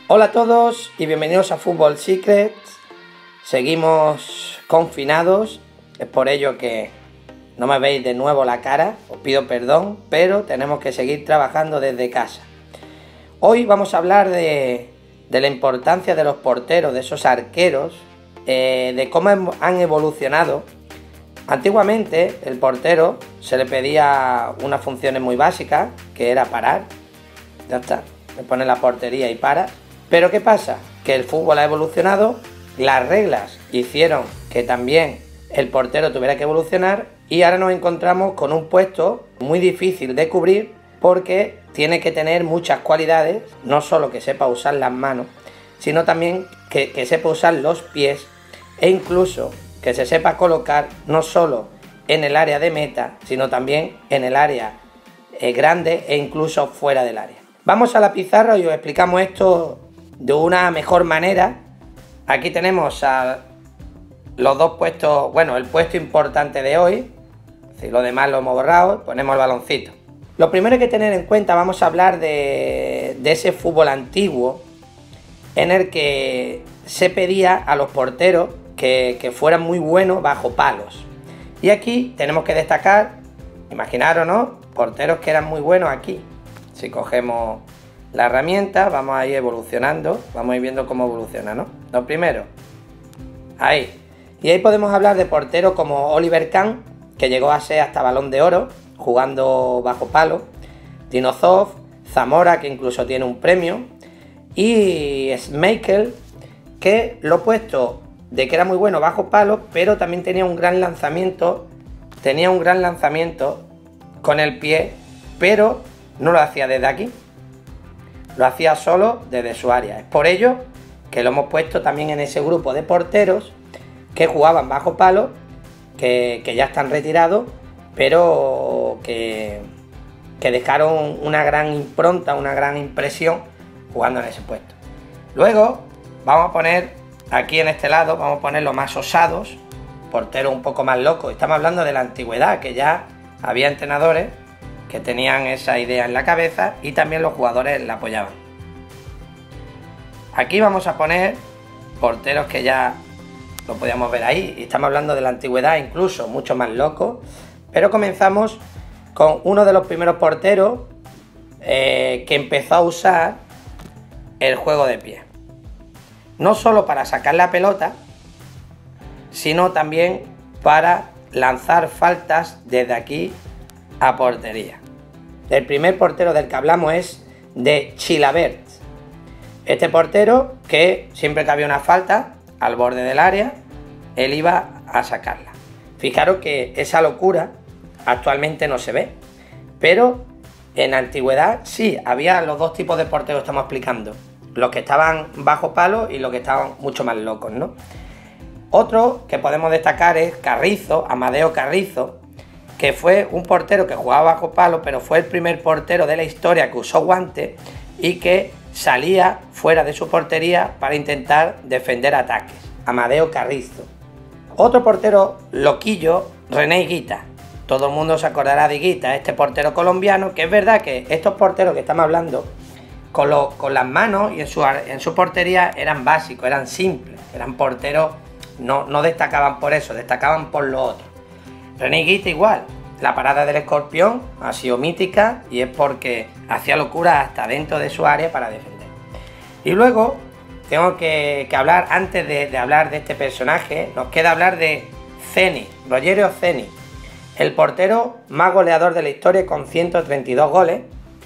Hola a todos y bienvenidos a Football Secrets. Seguimos confinados, es por ello que no me veis de nuevo la cara, os pido perdón, pero tenemos que seguir trabajando desde casa. Hoy vamos a hablar de la importancia de los porteros, de esos arqueros, de cómo han evolucionado. Antiguamente el portero se le pedía unas funciones muy básicas, que era parar, ya está, le pone la portería y para. Pero ¿qué pasa? Que el fútbol ha evolucionado, las reglas hicieron que también el portero tuviera que evolucionar y ahora nos encontramos con un puesto muy difícil de cubrir porque tiene que tener muchas cualidades, no solo que sepa usar las manos, sino también que sepa usar los pies e incluso que se sepa colocar no solo en el área de meta, sino también en el área grande e incluso fuera del área. Vamos a la pizarra y os explicamos esto de una mejor manera. Aquí tenemos a los dos puestos, bueno, el puesto importante de hoy, si lo demás lo hemos borrado, ponemos el baloncito. Lo primero hay que tener en cuenta, vamos a hablar de ese fútbol antiguo en el que se pedía a los porteros que fueran muy buenos bajo palos. Y aquí tenemos que destacar, imaginaros, ¿no? Porteros que eran muy buenos aquí. Si cogemos la herramienta, vamos a ir evolucionando, vamos a ir viendo cómo evoluciona, ¿no? Lo primero, ahí. Y ahí podemos hablar de porteros como Oliver Kahn, que llegó a ser hasta Balón de Oro, jugando bajo palo, Dinozov, Zamora, que incluso tiene un premio, y Schmeichel, que lo he puesto de que era muy bueno bajo palo, pero también tenía un gran lanzamiento con el pie, pero no lo hacía desde aquí. Lo hacía solo desde su área. Es por ello que lo hemos puesto también en ese grupo de porteros que jugaban bajo palo, que ya están retirados, pero que dejaron una gran impronta, una gran impresión jugando en ese puesto. Luego vamos a poner aquí en este lado, vamos a poner los más osados, porteros un poco más locos. Estamos hablando de la antigüedad, que ya había entrenadores que tenían esa idea en la cabeza y también los jugadores la apoyaban. Aquí vamos a poner porteros que ya lo podíamos ver ahí, y estamos hablando de la antigüedad, incluso mucho más locos, pero comenzamos con uno de los primeros porteros que empezó a usar el juego de pie. No solo para sacar la pelota, sino también para lanzar faltas desde aquí a portería. El primer portero del que hablamos es de Chilavert. Este portero que siempre que había una falta al borde del área, él iba a sacarla. Fijaros que esa locura actualmente no se ve, pero en la antigüedad sí, había los dos tipos de porteros que estamos explicando. Los que estaban bajo palo y los que estaban mucho más locos, ¿no? Otro que podemos destacar es Carrizo, Amadeo Carrizo, que fue un portero que jugaba bajo palo, pero fue el primer portero de la historia que usó guante y que salía fuera de su portería para intentar defender ataques. Amadeo Carrizo. Otro portero loquillo, René Higuita. Todo el mundo se acordará de Higuita, este portero colombiano, que es verdad que estos porteros que estamos hablando, con las manos y en su portería eran básicos, eran simples, eran porteros, no destacaban por eso, destacaban por lo otro. René Higuita igual, la parada del escorpión ha sido mítica y es porque hacía locuras hasta dentro de su área para defender. Y luego tengo que hablar, antes de hablar de este personaje, nos queda hablar de Ceni, Rogerio Ceni, el portero más goleador de la historia con 132 goles,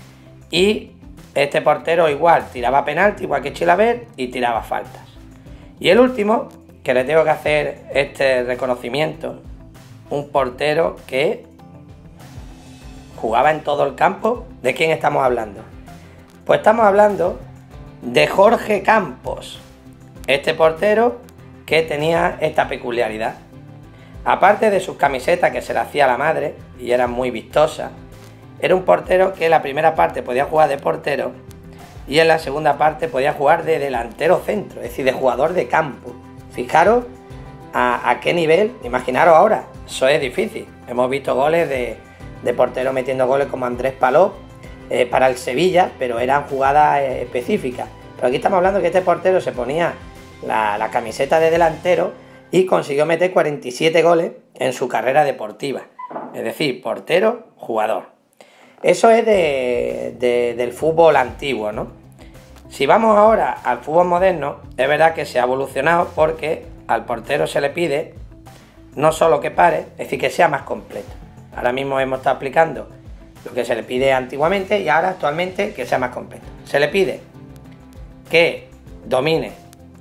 y este portero igual tiraba penalti, igual que Chilavert, y tiraba faltas. Y el último, que le tengo que hacer este reconocimiento, un portero que jugaba en todo el campo. ¿De quién estamos hablando? Pues estamos hablando de Jorge Campos, este portero que tenía esta peculiaridad. Aparte de sus camisetas que se le hacía la madre y eran muy vistosas, era un portero que en la primera parte podía jugar de portero y en la segunda parte podía jugar de delantero centro, es decir, de jugador de campo. Fijaros a qué nivel, imaginaros ahora, eso es difícil. Hemos visto goles de portero metiendo goles como Andrés Palop para el Sevilla, pero eran jugadas específicas. Pero aquí estamos hablando que este portero se ponía la camiseta de delantero y consiguió meter 47 goles en su carrera deportiva. Es decir, portero, jugador. Eso es del fútbol antiguo, ¿no? Si vamos ahora al fútbol moderno, es verdad que se ha evolucionado porque al portero se le pide no solo que pare, es decir, que sea más completo. Ahora mismo hemos estado explicando lo que se le pide antiguamente y ahora actualmente que sea más completo. Se le pide que domine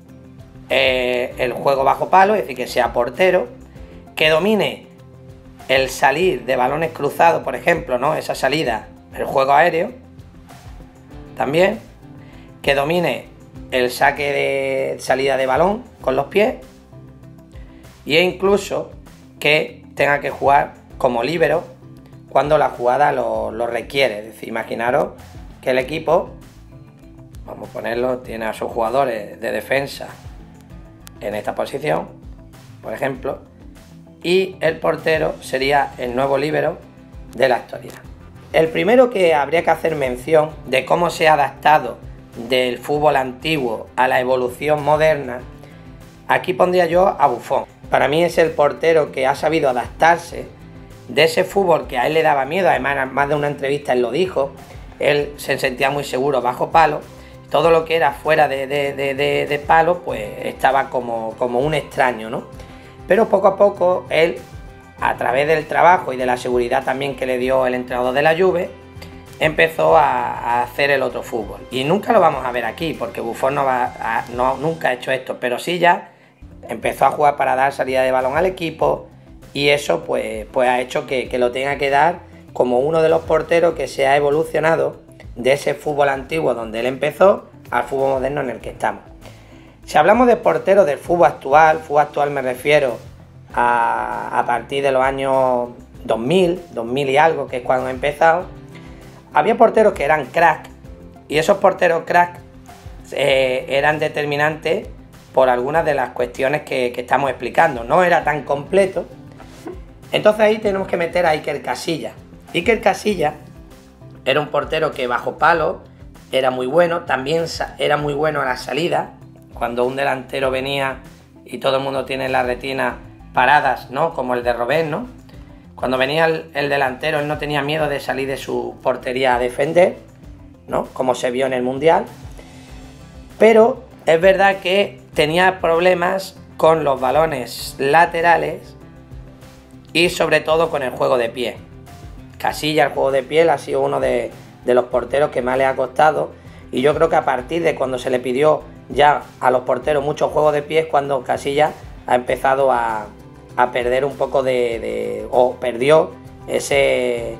el juego bajo palo, es decir, que sea portero, que domine el salir de balones cruzados, por ejemplo, ¿no? Esa salida, el juego aéreo, también, que domine el saque de salida de balón con los pies e incluso que tenga que jugar como líbero cuando la jugada lo requiere. Es decir, imaginaros que el equipo, vamos a ponerlo, tiene a sus jugadores de defensa en esta posición, por ejemplo, y el portero sería el nuevo líbero de la actualidad. El primero que habría que hacer mención de cómo se ha adaptado del fútbol antiguo a la evolución moderna, aquí pondría yo a Buffon. Para mí es el portero que ha sabido adaptarse de ese fútbol que a él le daba miedo. Además, en más de una entrevista él lo dijo, él se sentía muy seguro bajo palo, todo lo que era fuera de palo pues estaba como un extraño, ¿no? Pero poco a poco él, a través del trabajo y de la seguridad también que le dio el entrenador de la Juve, empezó a hacer el otro fútbol. Y nunca lo vamos a ver aquí, porque Buffon nunca ha hecho esto, pero sí ya empezó a jugar para dar salida de balón al equipo, y eso pues ha hecho que lo tenga que dar como uno de los porteros que se ha evolucionado de ese fútbol antiguo donde él empezó al fútbol moderno en el que estamos. Si hablamos de porteros del fútbol actual me refiero a partir de los años 2000 y algo, que es cuando he empezado, había porteros que eran crack, y esos porteros crack eran determinantes por algunas de las cuestiones que estamos explicando. No era tan completo. Entonces ahí tenemos que meter a Iker Casillas. Iker Casillas era un portero que bajo palo era muy bueno, también era muy bueno a la salida, cuando un delantero venía y todo el mundo tiene las retinas paradas, ¿no? Como el de Robben, ¿no? Cuando venía el delantero, él no tenía miedo de salir de su portería a defender, ¿no? Como se vio en el Mundial. Pero es verdad que tenía problemas con los balones laterales y sobre todo con el juego de pie. Casillas, el juego de pie, ha sido uno de los porteros que más le ha costado, y yo creo que a partir de cuando se le pidió ya a los porteros mucho juego de pie es cuando Casillas ha empezado a perder un poco o perdió ese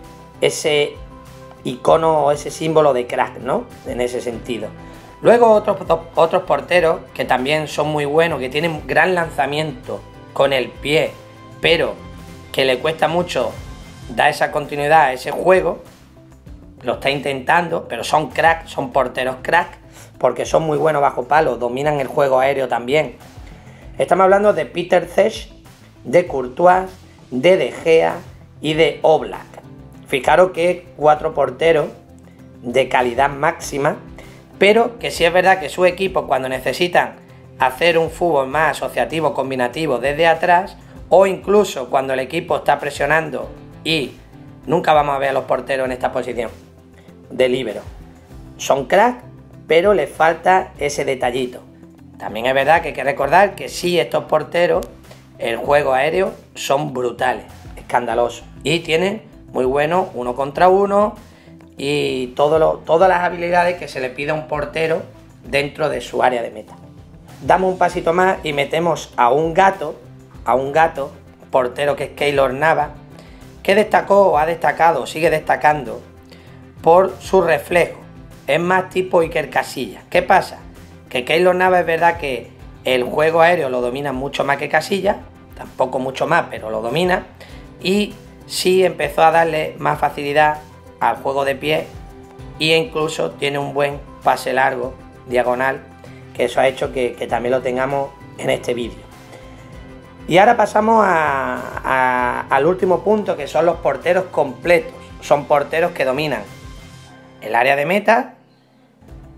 icono o ese símbolo de crack, ¿no? En ese sentido. Luego otros porteros que también son muy buenos, que tienen gran lanzamiento con el pie, pero que le cuesta mucho dar esa continuidad a ese juego, lo está intentando, pero son crack, son porteros crack, porque son muy buenos bajo palo, dominan el juego aéreo también. Estamos hablando de Peter Cech, de Courtois, de Gea y de Oblak. Fijaros que 4 porteros de calidad máxima, pero que sí es verdad que su equipo, cuando necesitan hacer un fútbol más asociativo, combinativo desde atrás, o incluso cuando el equipo está presionando, y nunca vamos a ver a los porteros en esta posición de líbero, son crack, pero les falta ese detallito. También es verdad que hay que recordar que sí, estos porteros, el juego aéreo son brutales, escandalosos, y tienen muy bueno 1 contra 1 y todas las habilidades que se le pide a un portero dentro de su área de meta. Damos un pasito más y metemos a un gato, portero que es Keylor Navas, que destacó o ha destacado, sigue destacando por su reflejo. Es más tipo Iker Casillas. ¿Qué pasa? Que Keylor Navas es verdad que el juego aéreo lo domina mucho más que Casillas, tampoco mucho más, pero lo domina, y sí empezó a darle más facilidad al juego de pie, e incluso tiene un buen pase largo, diagonal, que eso ha hecho que también lo tengamos en este vídeo. Y ahora pasamos al último punto, que son los porteros completos. Son porteros que dominan el área de meta,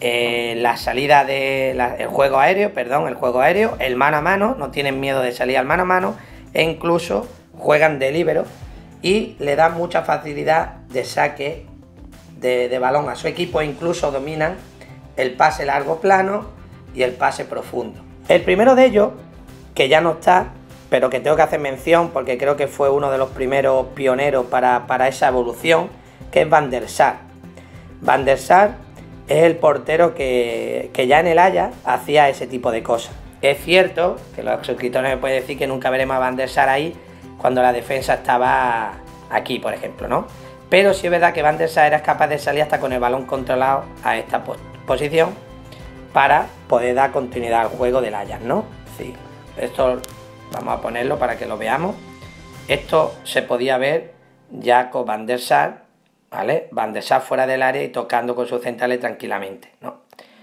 la salida el juego aéreo, el mano a mano, no tienen miedo de salir al mano a mano, e incluso juegan de líbero y le dan mucha facilidad de saque de balón a su equipo, e incluso dominan el pase largo plano y el pase profundo. El primero de ellos, que ya no está, pero que tengo que hacer mención porque creo que fue uno de los primeros pioneros para esa evolución, que es Van der Sar. Van der Sar es el portero que ya en el Ajax hacía ese tipo de cosas. Es cierto que los suscriptores me pueden decir que nunca veremos a Van der Sar ahí cuando la defensa estaba aquí, por ejemplo, ¿no? Pero sí es verdad que Van der Sar era capaz de salir hasta con el balón controlado a esta posición para poder dar continuidad al juego del Ajax, ¿no? Sí, esto vamos a ponerlo para que lo veamos. Esto se podía ver ya con Van der Sar, ¿vale? Van der Sar fuera del área y tocando con sus centrales tranquilamente, ¿no?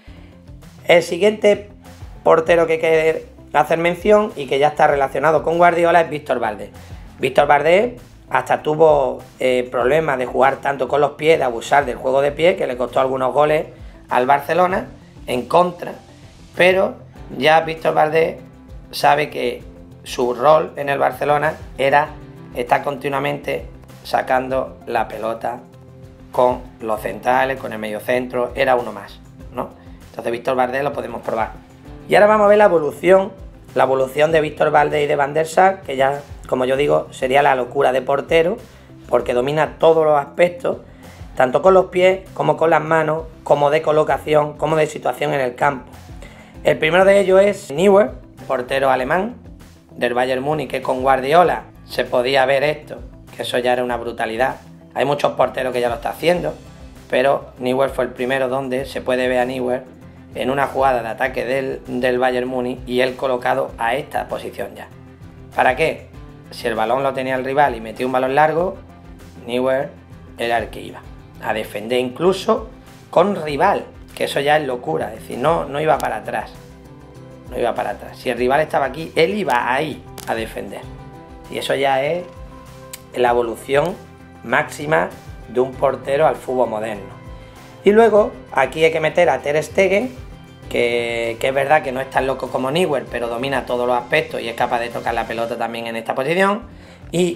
El siguiente portero que hay que hacer mención y que ya está relacionado con Guardiola es Víctor Valdés. Víctor Valdés hasta tuvo problemas de jugar tanto con los pies, de abusar del juego de pie, que le costó algunos goles al Barcelona en contra, pero ya Víctor Valdés sabe que su rol en el Barcelona era estar continuamente sacando la pelota con los centrales, con el mediocentro, era uno más, ¿no? Entonces Víctor Valdés lo podemos probar. Y ahora vamos a ver la evolución de Víctor Valdés y de Van der Sar, que ya, como yo digo, sería la locura de portero, porque domina todos los aspectos, tanto con los pies, como con las manos, como de colocación, como de situación en el campo. El primero de ellos es Neuer, portero alemán del Bayern Múnich, que con Guardiola se podía ver esto, que eso ya era una brutalidad. Hay muchos porteros que ya lo están haciendo, pero Neuer fue el primero donde se puede ver a Neuer en una jugada de ataque del Bayern Múnich y él colocado a esta posición ya. ¿Para qué? Si el balón lo tenía el rival y metía un balón largo, Neuer era el que iba a defender incluso con rival, que eso ya es locura, es decir, no iba para atrás, no iba para atrás. Si el rival estaba aquí, él iba ahí a defender. Y eso ya es la evolución máxima de un portero al fútbol moderno. Y luego aquí hay que meter a Ter Stegen, que es verdad que no es tan loco como Neuer, pero domina todos los aspectos y es capaz de tocar la pelota también en esta posición. Y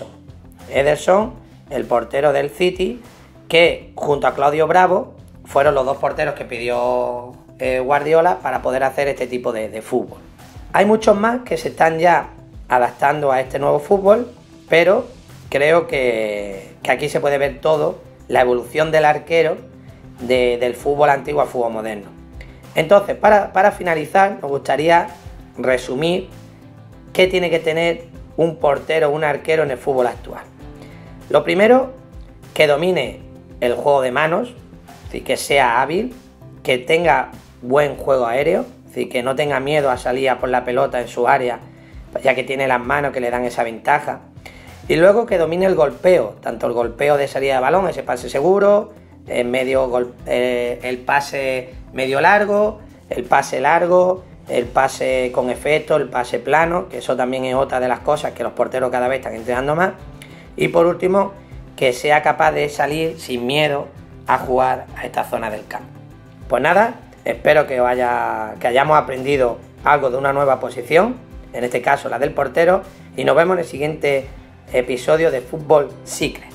Ederson, el portero del City, que junto a Claudio Bravo fueron los dos porteros que pidió Guardiola para poder hacer este tipo de fútbol. Hay muchos más que se están ya adaptando a este nuevo fútbol, pero creo que aquí se puede ver todo, la evolución del arquero del fútbol antiguo al fútbol moderno. Entonces, para finalizar, nos gustaría resumir qué tiene que tener un portero o un arquero en el fútbol actual. Lo primero, que domine el juego de manos, es decir, que sea hábil, que tenga buen juego aéreo, es decir, que no tenga miedo a salir a por la pelota en su área, ya que tiene las manos que le dan esa ventaja. Y luego que domine el golpeo, tanto el golpeo de salida de balón, ese pase seguro, el pase medio largo, el pase largo, el pase con efecto, el pase plano, que eso también es otra de las cosas que los porteros cada vez están entrenando más. Y por último, que sea capaz de salir sin miedo a jugar a esta zona del campo. Pues nada, espero que hayamos aprendido algo de una nueva posición, en este caso la del portero, y nos vemos en el siguiente episodio de Fútbol Secret.